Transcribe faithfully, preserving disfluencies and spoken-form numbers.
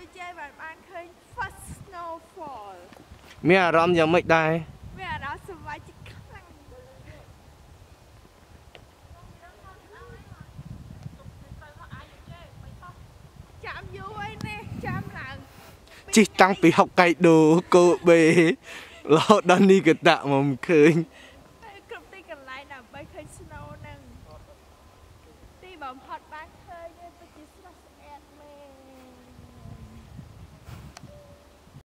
ជួយជ័យបានបានឃើញ first snowfall មានអារម្មណ៍យ៉ាងម៉េចដែរមានអារម្មណ៍សប្បាយចិត្តខ្លាំងចាំយូរហើយនេះចាំឡើងជិះតាំងពីហុកកៃដូកូបេរហូតដល់នីកតាមកឃើញ